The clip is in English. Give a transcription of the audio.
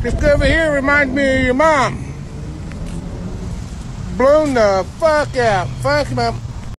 This over here reminds me of your mom. Blown the fuck out. Fuck him up.